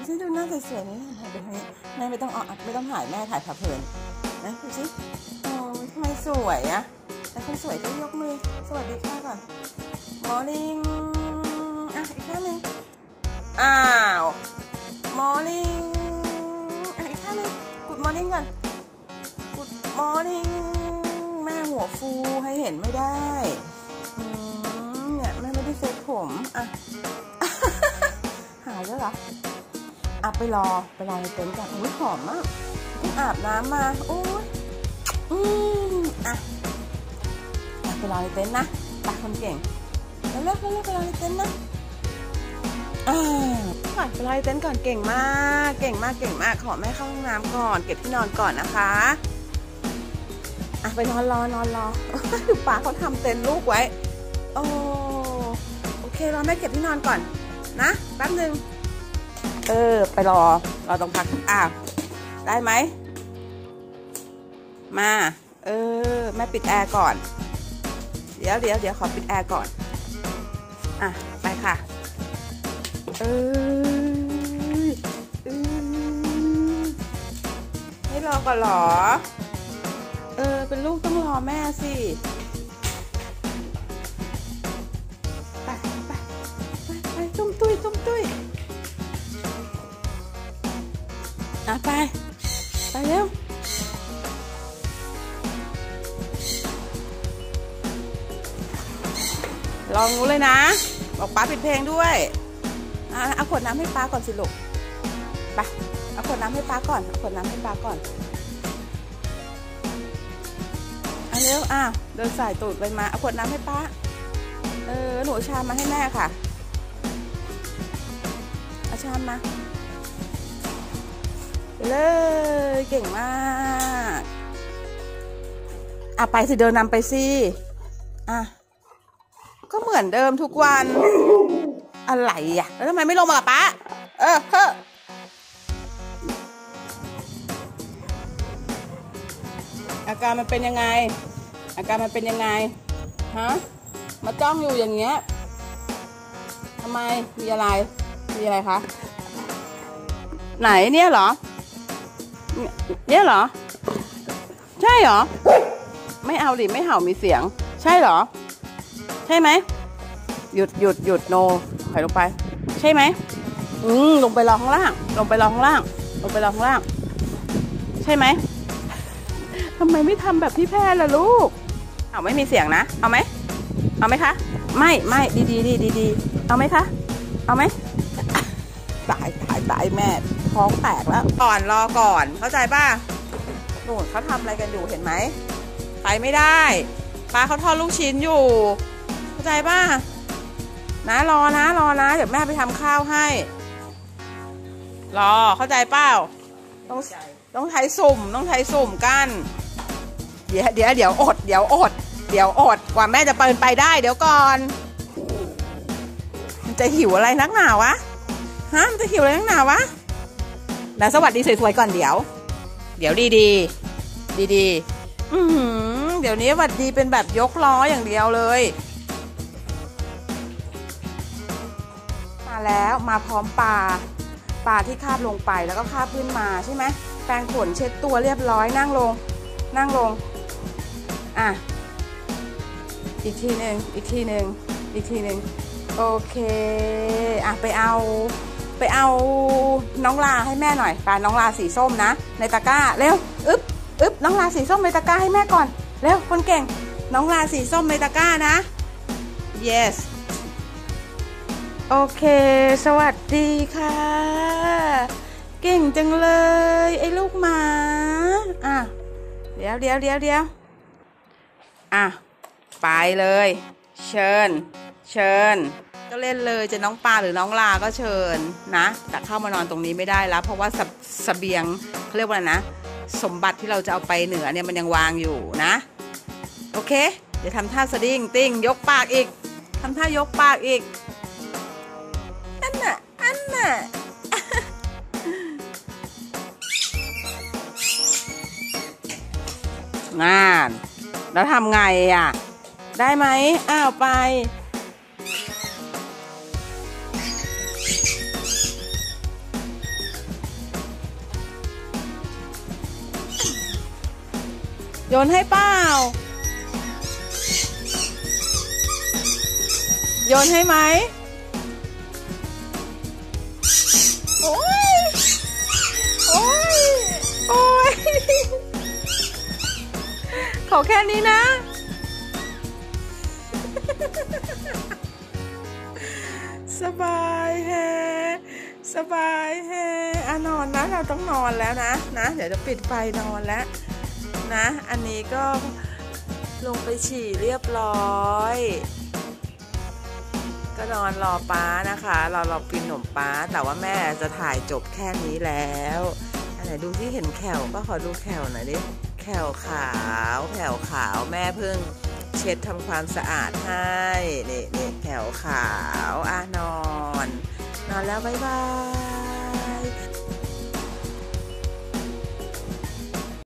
สิดูหน้าสวยๆนี่เดี๋ยวนี้แม่ไม่ต้องไม่ต้องถ่ายแม่ถ่ายเพลินนะดูสิโอ้ทำไมสวยอะแต่คนสวยก็ยกมือสวัสดีค่ะก่อนมอร์นิ่งอ่ะอีกข้างหนึ่งอ้าวมอร์นิ่งอ่ะอีกข้างหนึ่งกุดมอร์นิ่งก่อนกุดมอร์นิ่งแม่หัวฟูให้เห็นไม่ได้เนี่ยแม่ไม่ได้เซ็ตผมอ่ะหายแล้วเหรอไปรอในเต็นท์กันอุ้ยหอมมากเพิ่งอาบน้ำมาอุ้ยไปรอในเต็นท์นะไปคนเก่งแล้วเลิกไปรอในเต็นท์นะก่อนไปรอในเต็นท์ก่อนเก่งมากขอแม่เข้าห้องน้ำก่อนเก็บที่นอนก่อนนะคะไปนอนรอดูป้าเขาทำเต็นท์ลูกไว้โอเครอแม่เก็บที่นอนก่อนนะแป๊บนึงไปรอตรงพักได้ไหมมาแม่ปิดแอร์ก่อนเดี๋ยวขอปิดแอร์ก่อนไปค่ะให้รอก่อนหรอเป็นลูกต้องรอแม่สิไปตุ้มตุ้ยไปเร็วลองงูเลยนะบอกป้าปิดเพลงด้วยเอาขวดน้ำให้ป้าก่อนสิลูกไปเอาขวดน้ำให้ป้าก่อนเร็วเดินสายตูดไปมาเอาขวดน้ำให้ป้าหนูชามมาให้แม่ค่ะเอาชามมาเลยเก่งมากไปสิเดินนำไปสิก็เหมือนเดิมทุกวันอะไรแล้วทำไมไม่ลงมาล่ะป๊าอาการมันเป็นยังไงฮะมาจ้องอยู่อย่างเงี้ยทำไมมีอะไรคะไหนเนี่ยเหรอใช่เหรอไม่เอาดิไม่เห่ามีเสียงใช่เหรอใช่ไหมหยุดโนถอยลงไปใช่ไหมลงไปรอข้างล่างใช่ไหมทำไมไม่ทำแบบพี่แพรล่ะลูกไม่มีเสียงนะเอาไหมคะไม่ดีเอาไหมคะเอาไหมตายแม่ท้องแตกแล้วรอก่อนเข้าใจป่ะนู่นเขาทำอะไรกันอยู่เห็นไหมไปไม่ได้ป้าเขาทอดลูกชิ้นอยู่เข้าใจป่ะนะรอนะเดี๋ยวแม่ไปทำข้าวให้รอเข้าใจเปล่าต้องไทยสุ่มกันเดี๋ยวอดกว่าแม่จะเปิดไปได้เดี๋ยวก่อนมันจะหิวอะไรนักหนาวะมันจะหิวอะไรนักหนาวะแล้วสวัสดีสวยๆก่อนเดี๋ยวดีเดี๋ยวนี้สวัสดีเป็นแบบยกล้ออย่างเดียวเลยมาแล้วมาพร้อมปลาที่คาบลงไปแล้วก็คาบขึ้นมาใช่ไหมแปรงขนเช็ดตัวเรียบร้อยนั่งลงอีกทีหนึ่งโอเคไปเอาน้องลาให้แม่หน่อยปลาน้องลาสีส้มนะในตะกร้าเร็วอึ๊บน้องลาสีส้มในตะกร้าให้แม่ก่อนเร็วคนเก่งน้องลาสีส้มในตะกร้านะ yes โอเคสวัสดีค่ะเก่งจังเลยไอ้ลูกหมาเดี๋ยวไปเลยเชิญก็เล่นเลยจะน้องปลาหรือน้องลาก็เชิญนะแต่เข้ามานอนตรงนี้ไม่ได้แล้วเพราะว่าเสบียงเขาเรียกว่าอะไรนะสมบัติที่เราจะเอาไปเหนือเนี่ยมันยังวางอยู่นะโอเคเดี๋ยวทำท่าสดิ้งติ้งยกปากอีกทำท่ายกปากอีกอันน่ะงานแล้วทำไงได้ไหมไปโยนให้เปล่าโยนให้ไหมโอ้ยโอ้ยโอ้ยขอแค่นี้นะสบายแฮสบายแฮนอนนะเราต้องนอนแล้วนะเดี๋ยวจะปิดไฟนอนแล้วนะอันนี้ก็ลงไปฉี่เรียบร้อยก็นอนรอป้านะคะเรากินขนมป้าแต่ว่าแม่จะถ่ายจบแค่นี้แล้วอันไหนดูที่เห็นแขวก็ขอดูแขวหน่อยดิแขวขาวแขวขาวแม่เพิ่งเช็ดทำความสะอาดให้นี่แขวขาวนอนแล้วบ๊ายบาย